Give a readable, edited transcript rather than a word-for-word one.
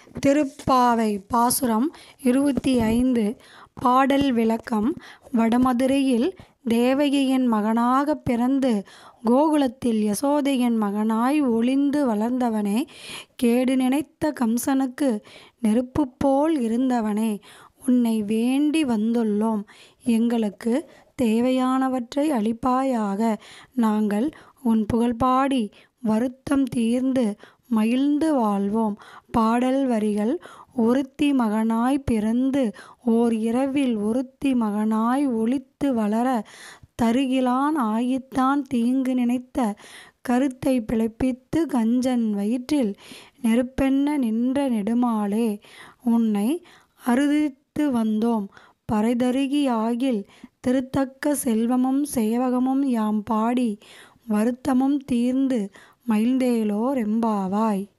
திருப்பாவை பாசுரம் 25. பாடல் விளக்கம். வடமதுரையில் தேவகியின் மகனாகப் பிறந்து கோகுலத்தில் யசோதையின் மகனாய் ஒளிந்து வளர்ந்தவனே, கேடு நினைத்த கம்சனுக்கு நெருப்புப் போல் இருந்தவனே, உன்னை வேண்டி வந்துள்ளோம். எங்களுக்கு தேவையானவற்றை அளிப்பாயாக. நாங்கள் உன் புகழ்பாடி வருத்தம் தீர்ந்து மகிழ்ந்து வாழ்வோம். பாடல் வரிகள். ஒருத்தி மகனாய் பிறந்து ஓர் இரவில் ஒருத்தி மகனாய் ஒளித்து வளர, தருகிலான் ஆயித்தான் தீங்கு நினைத்த கருத்தை பிழைப்பித்து கஞ்சன் வயிற்றில் நெருப்பென்ன நின்ற நெடுமாலே, உன்னை அறுதித்து வந்தோம் பறைதருகி ஆகில் திருத்தக்க செல்வமும் சேவகமும் யாம் பாடி வருத்தமும் தீர்ந்து மகிழ்ந்தேலோர் எம்பாவாய்.